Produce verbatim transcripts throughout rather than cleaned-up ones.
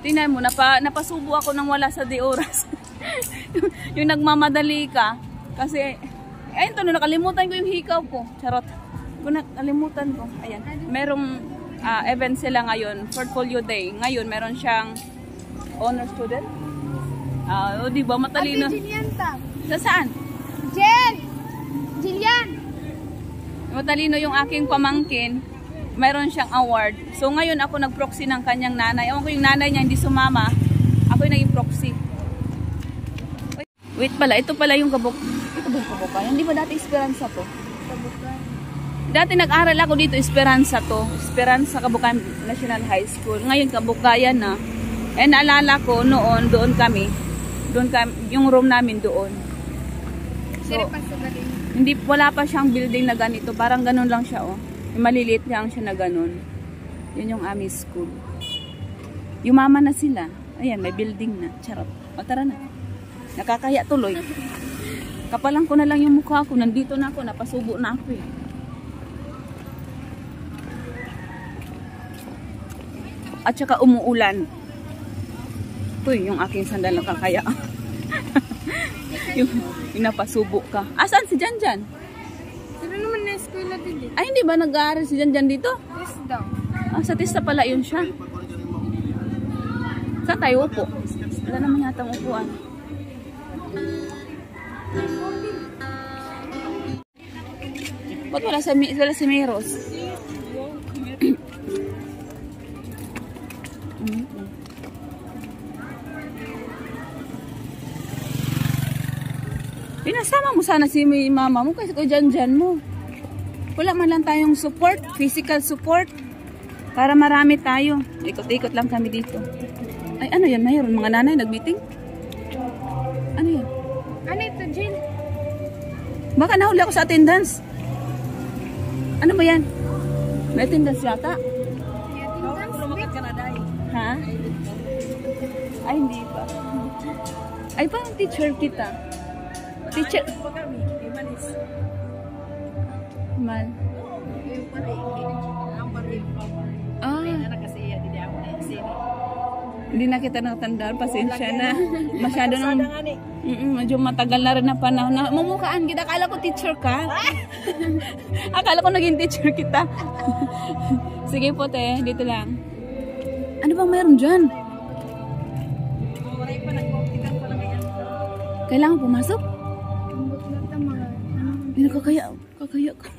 Tingnan mo, napa, napasubo ako nang wala sa di oras. yung, yung nagmamadali ka. Kasi, ayun to, nakalimutan ko yung hikaw ko. Charot. Kung nakalimutan ko. Ayan. Merong uh, event sila ngayon. Portfolio Day. Ngayon, meron siyang honor student. Ah, uh, di ba matalino? Ate Jillian ta. Sa saan? Jen! Jillian! Matalino yung aking pamangkin. Mayroon siyang award. So ngayon ako nag-proxy ng kanyang nanay. Ewan ko yung nanay niya hindi sumama. Ako yung naging proxy. Wait pala, ito pala yung kabuk... Ito ba yung kabukayan? Hindi ba dati Esperanza to? Kabukayan. Dati nag-aral ako dito, Esperanza to. Esperanza Kabukayan National High School. Ngayon Kabukayan na. Eh naalala ko noon, doon kami. Doon kami, yung room namin doon. So, hindi, wala pa siyang building na ganito. Parang ganun lang siya, oh. Maliliit lang siya na ganun. Yun yung aming school. Yumama na sila. Ayan, may building na. Charot. O, tara na. Nakakaya tuloy. Kapalang ko na lang yung mukha ko. Nandito na ako. Napasubo na ako eh. At saka umuulan. Ito yung aking sandal nakakaya. yung, yung napasubo ka. Asan si Janjan? Sino naman na eskwela dito? Ay, hindi ba nag-aaral si Janjan dito? Tista. Ah, sa Tista pala yun siya. Saan tayo upo? Wala naman yatang upuan. Ba't wala, sa, wala si Meros? Pinasama mo sana si mama mo kasi ko dyan-dyan mo. Wala man lang tayong support, physical support. Para marami tayo. Ikot-ikot lang kami dito. Ay, ano yan? Mayroon mga nanay nag-meeting? Ano yan? Ano ito, Jill? Baka nahuli ako sa attendance. Ano ba yan? May attendance yata? May attendance? Ha? Ay, hindi pa. Ay, parang teacher kita. Teacher. Man. Ah. Hindi na kita nakatandaan. Pasensya na. Masyado nang... Mm -mm, medyo matagal na rin na panahon. Na, mumukhaan kita. Akala ko teacher ka. Akala ko naging teacher kita. Sige po, te. Dito lang. Ano bang mayroon dyan? Kailangan pumasok? Hindi kakaya. Kakaya ka.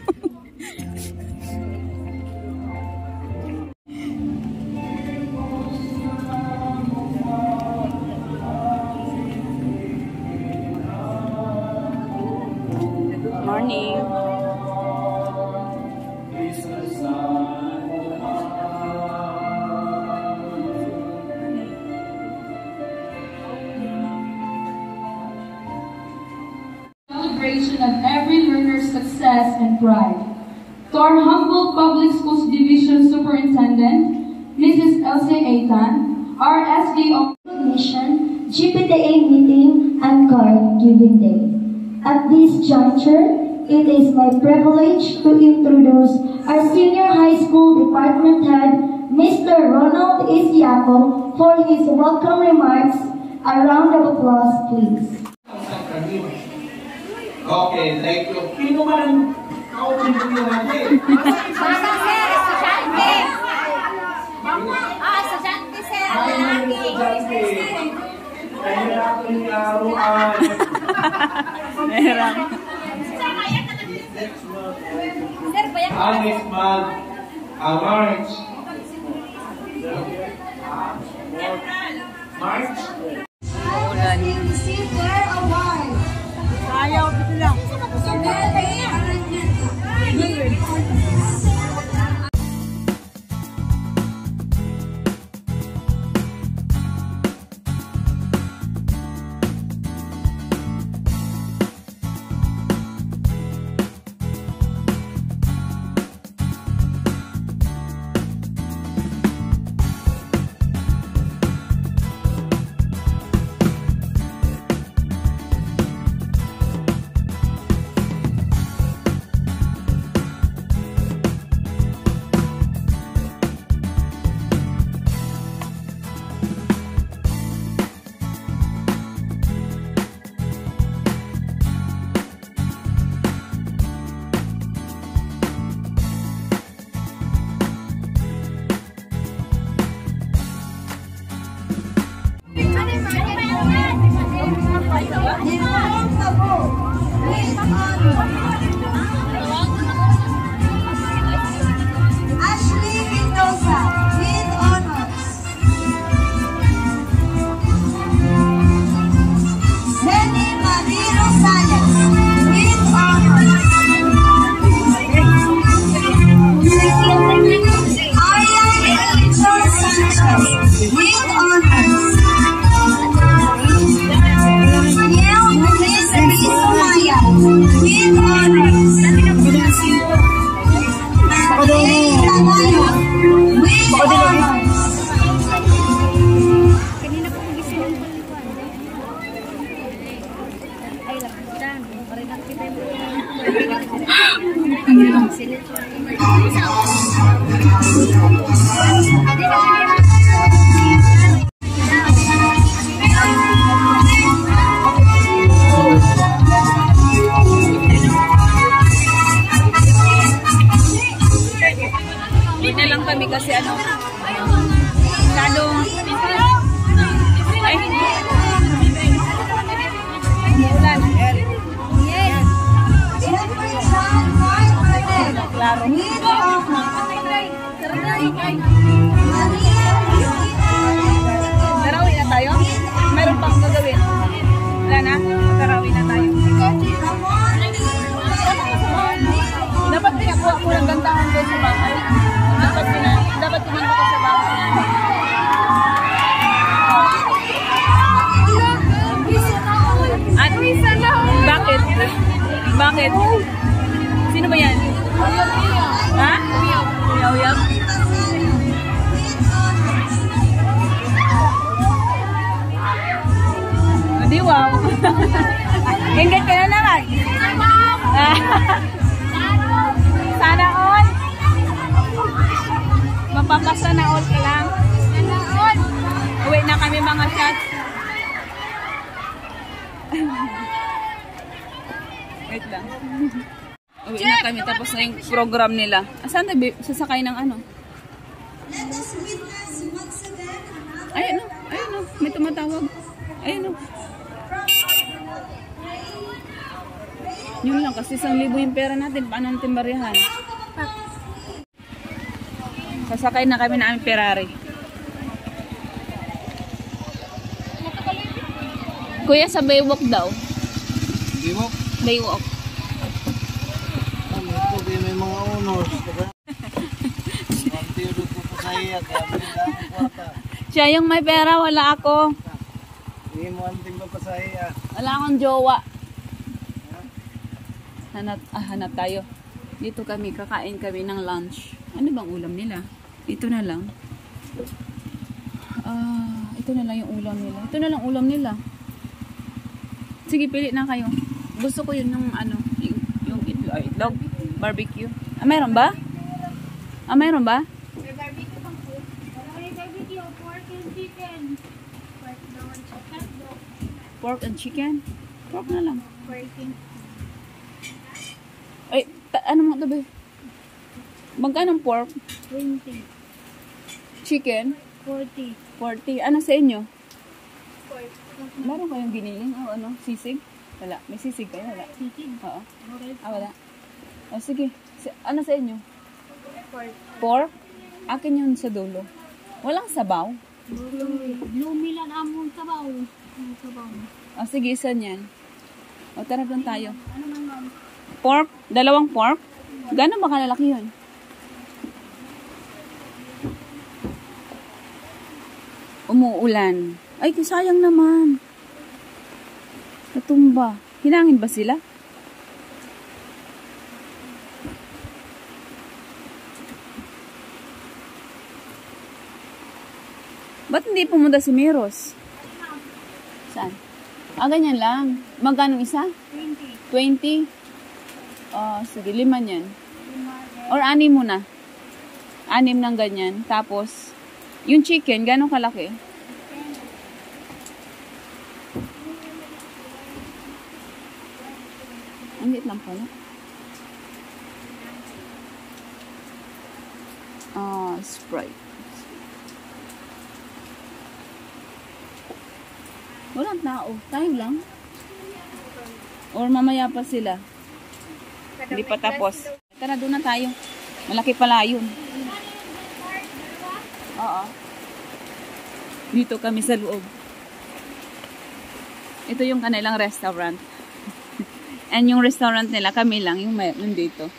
Morning. Celebration of every learner's success and pride. To our humble Public Schools Division Superintendent, Missus Elsie Aitan, our S D O Mission, G P T A meeting, and card giving day. At this juncture, it is my privilege to introduce our Senior High School Department Head, Mister Ronald Isiaco, for his welcome remarks. A round of applause, please. Okay, thank you. Sino man ang kautin-utin natin? Basta sir, estudyante. Ah, estudyante sir. Ay, estudyante. Nahirapan yung arawan. Nahirapan. Sir, bayan Ah, next month. Ah, March. March? Ulan. Receive their award. Ayaw, ito lang. with honors. Faith Tamayo with honors. Hindi na lang kami kasi ano, masyadong, ay, ulan. Yes. Klaro. With honors. Tarawin na tayo? Meron pang gagawin. Wala na? Tarawin na tayo. Dapat pinakuha ko ng gandahan doon sa bahay. Dapat pina, dapat pumunta ko sa bahay. At, bakit? Bakit? Sino ba yan? Ha? Uyab-uyab? Hindi, wow. Hinggat ka na naman. Sana all. Mapapasana all ka lang. Uwi na kami mga shots. Wait lang. Uwi na kami tapos na yung program nila. Saan na sasakay ng ano? Let us witness once again. Ayun o. Ayun o. May tumatawag. Ayun o. Yun lang kasi isang libo yung pera natin. Paano natin barihan? Sasakay na kami na aming Ferrari. Kuya, sa Baywalk daw. Baywalk? Baywalk. May mga honors. Siya yung may pera, wala ako. Hindi mo anting papasaya. Wala akong jowa. Hanap, ah, hanap tayo. Dito kami, kakain kami ng lunch. Ano bang ulam nila? Ito na lang. Ah, ito na lang yung ulam nila. Ito na lang ulam nila. Sige, pili na kayo. Gusto ko yun ng ano, yung, yung itlog, ay, itlog, barbecue. Ah, mayroon ba? Ah, mayroon ba? May barbecue pang po. May barbecue, pork and chicken. Pork doon, chicken. Pork and chicken? Pork na lang. Pork and Ay, ta ano mo ito ba? Magkano ang pork? twenty. Chicken? forty. forty. Ano sa inyo? Pork. Meron kayong giniling? O ano? Sisig? Wala. May sisig kayo? Wala. Chicken. Oo. Ah, wala. O, sige. Si ano sa inyo? Pork. Pork? Akin yun sa dulo. Walang sabaw? Lumi lang among sabaw. Ang sabaw. O, sige. Isa niyan. O, tara doon tayo. Ano man ma'am? Pork? Dalawang pork? Gano'n ba kalalaki yun? Umuulan. Ay, sayang naman. Natumba. Hinangin ba sila? Ba't hindi pumunta si Miros? Saan? Ah, ganyan lang. Magkano isa? twenty. twenty? Oh, sige, lima yan. Or anim muna. Anim ng ganyan. Tapos, yung chicken, gano'ng kalaki? Ang liit lang pala. Ah, Sprite. Walang tao. Tayo lang. Or mamaya pa sila. Hindi pa tapos. Tara, doon na tayo. Malaki pala yun. Oo. Dito kami sa loob. Ito yung kanilang restaurant. And yung restaurant nila, kami lang yung mayroon dito.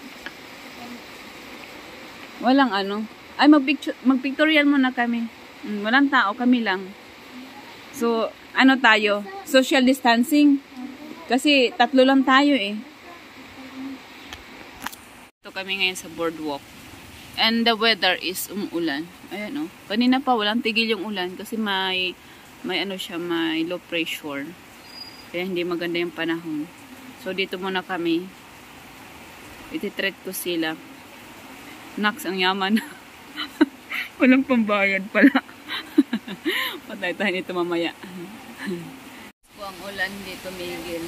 Walang ano. Ay, mag-picture, mag-pictorial muna kami. Hmm, walang tao, kami lang. So, ano tayo? Social distancing. Kasi tatlo lang tayo eh. Ito kami ngayon sa boardwalk. And the weather is umuulan. Ayan o. Kanina pa walang tigil yung ulan kasi may may ano siya, may low pressure. Kaya hindi maganda yung panahon. So dito muna kami. Ititreat ko sila. Naks, ang yaman. Walang pambayad pala. Patay tayo nito mamaya. Kung ang ulan hindi tumigil.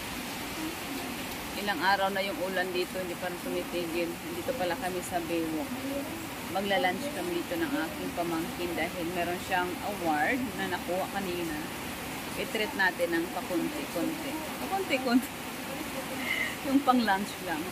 Ilang araw na yung ulan dito, hindi pa tumitigil. Dito pala kami sa Baywalk. Magla-lunch kami dito ng aking pamangkin dahil meron siyang award na nakuha kanina. I-treat natin ng pakunti-kunti. Pakunti-kunti. Yung pang-lunch lang.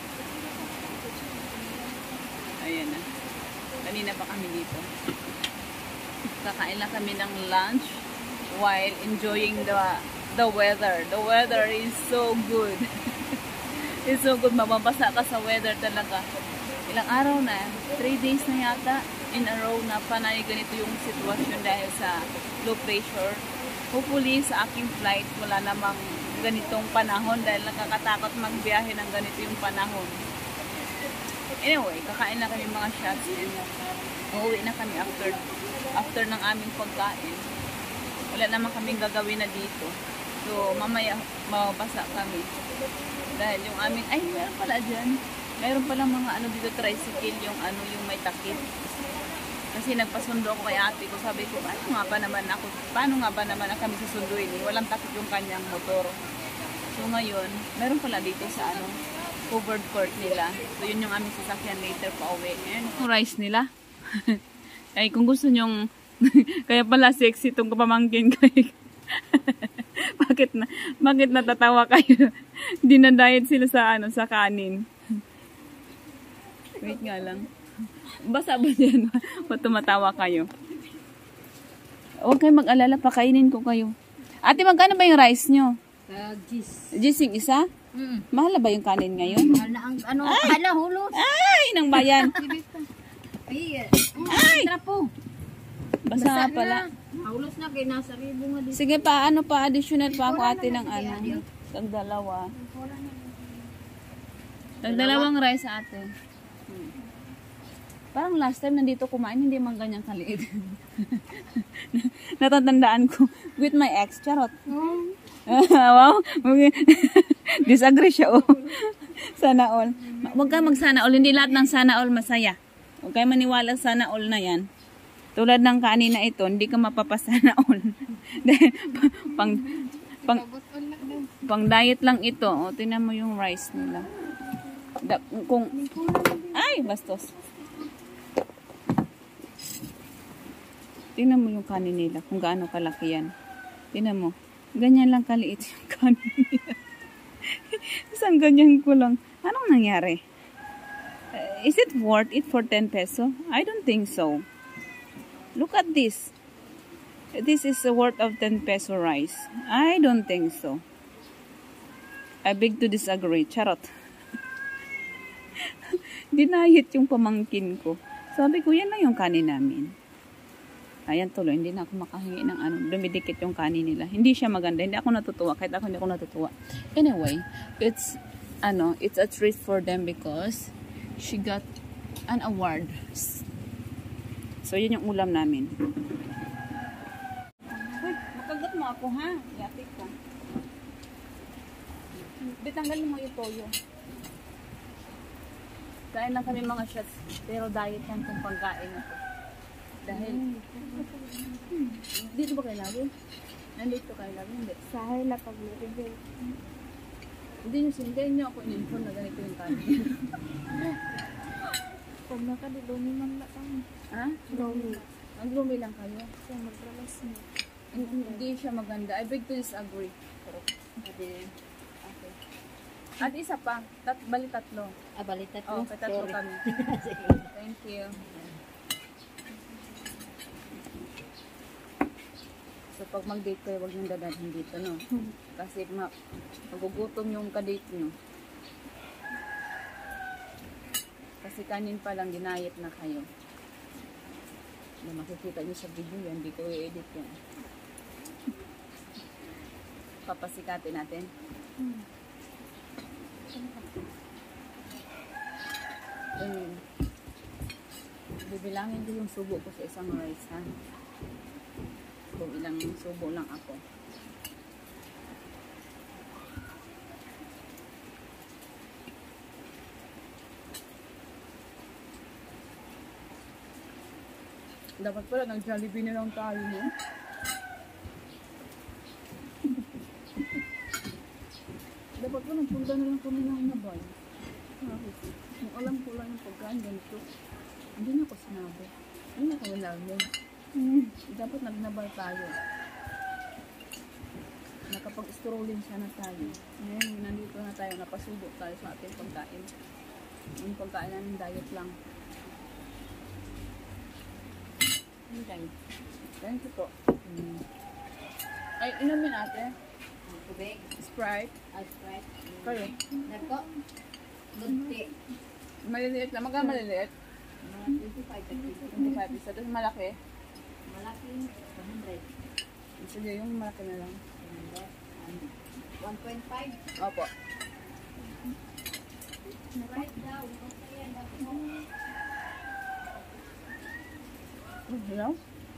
Ayan na. Kanina pa kami dito. Kakain lang kami ng lunch while enjoying the the weather. The weather is so good. It's so good. Mababasa ka sa weather talaga. Ilang araw na, three days na yata in a row na panay ganito yung sitwasyon dahil sa low pressure. Hopefully sa aking flight wala namang ganitong panahon dahil nakakatakot magbiyahe ng ganito yung panahon. Anyway, kakain na kami mga shots and uuwi na kami after after ng aming pagkain. Wala naman kaming gagawin na dito. So mamaya mababasa kami. Dahil yung aming, ay meron pala dyan. Meron pala mga ano dito tricycle, yung ano yung may takip. Kasi nagpasundo ako kay ate ko. Sabi ko, paano nga ba naman ako, paano nga ba naman kami susunduin? Eh? Walang takip yung kanyang motor. So ngayon, meron pala dito sa ano, covered court nila. So yun yung aming sasakyan later pa uwi. Ayan, yung rice nila. Ay kung gusto nyong, kaya pala sexy itong kapamangkin kay. bakit na, bakit natatawa kayo? Dinadayet sila sa ano, sa kanin. Wait nga lang. Basa ba yan? Ba't tumatawa kayo? Huwag kayo mag-alala, pakainin ko kayo. Ate, magkano ba yung rice nyo? Uh, gis. Gising isa? Mm. Mahal na ba yung kanin ngayon? Mahal na ang, ano, hala, hulos. Ay, nang bayan. Ay, Ay! trapo. Basa nga pala. Hulos na, kaya nasa ribo nga dito. Sige pa, ano pa, additional pa ako ate ng ano. Tagdalawa. Tagdalawang rice ate. Hmm. Parang last time nandito kumain, hindi man ganyan kaliit. Natatandaan ko. With my ex, charot. Hmm. Wow. Disagree siya, oh. Sana all. Huwag ka mag-sana all. Hindi lahat ng sana all masaya. Huwag kayo maniwala sa sana all na yan. Tulad ng kanina ito, hindi ka mapapasana all. pang, pang, pang diet lang ito. O, tingnan mo yung rice nila. Da, kung, ay, bastos. Tingnan mo yung kanin nila, kung gaano kalaki yan. Tingnan mo. Ganyan lang kaliit yung kanin nila. Isang ganyan ko lang. Anong nangyari? Uh, is it worth it for ten peso? I don't think so. Look at this. This is a worth of ten peso rice. I don't think so. I beg to disagree. Charot. Dinayit yung pamangkin ko. Sabi ko, yan lang yung kanin namin. Ayan tuloy, hindi na ako makahingi ng ano, dumidikit yung kanin nila. Hindi siya maganda, hindi ako natutuwa, kahit ako hindi ako natutuwa. Anyway, it's, ano, it's a treat for them because she got an award. So, yun yung ulam namin. Uy, makagat mo ako ha, yatik ko. Bitanggalin mo yung toyo. Kain lang kami mga shots, pero diet yan kung pagkain ako. Dahil, hmm, dito ba kayo lagi? Nandito kayo lagi? Hindi. Sahay na pag-review. Hindi nyo sinigay nyo ako in-inform na ganito yung kanin. Pag nakadilumi man lang kami. Ha? Lumi. Ang gloomy lang kayo. Siya mag-ralas niya. Hindi siya maganda. I beg to disagree. Okay. At isa pa, tat bali tatlo. Ah, balitat Oo, oh, tatlo kami. Thank you. So, pag mag-date kayo, huwag niyong dadalhin dito, no? Kasi ma magugutom yung ka-date nyo. Kasi kanin pa lang, dinayet na kayo. Na makikita nyo sa video yan, hindi ko i-edit yan. Papasikatin natin. Eh, bibilangin ko yung subo ko sa isang rice, ha? Kung ilang subo lang ako. Dapat pala nag-Jollibee na lang tayo, no? Dapat pala nagpunta na lang kami ng Nabay. Kung alam ko lang yung pagkaan ganito, hindi na ako sinabi. Hindi na ako nalamin. Mm. Dapat nagnabay tayo. Nakapag-strolling sana tayo. Ngayon, nandito na tayo, napasubo tayo sa ating pagkain. Yung pagkain namin diet lang. Okay. Thank you po. Mm. Ay, inumin ate. Tubig. Sprite. Ay, Sprite. Kayo. Nako. Gunti. Maliliit lang. Magka maliliit? twenty-five. twenty-five isa. Tapos malaki. Malaki. one hundred. Sige, yung malaki na lang. one point five. Opo. Sprite daw. Okay yan. Hello?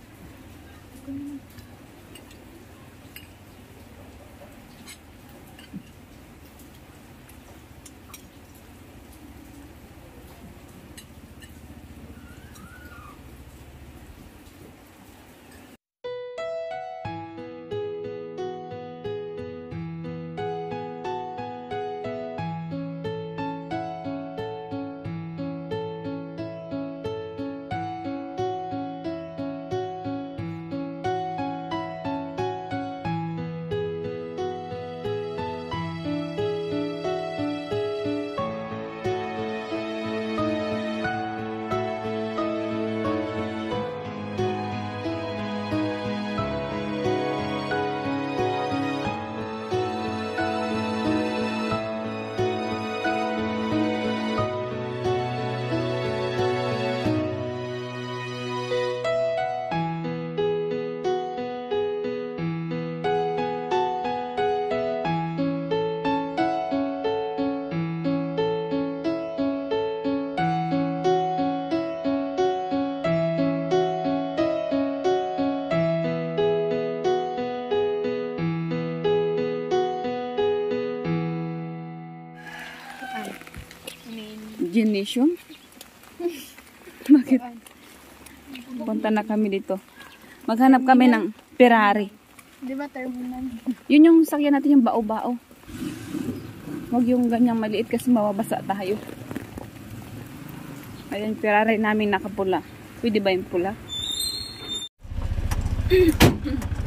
Gymnasium? Bakit? Punta na kami dito. Maghanap kami ng Ferrari. Di ba terminal? Yun yung sakyan natin, yung bao-bao. Huwag yung ganyang maliit kasi mababasa tayo. Ayan, Ferrari namin nakapula. Pwede ba yung pula?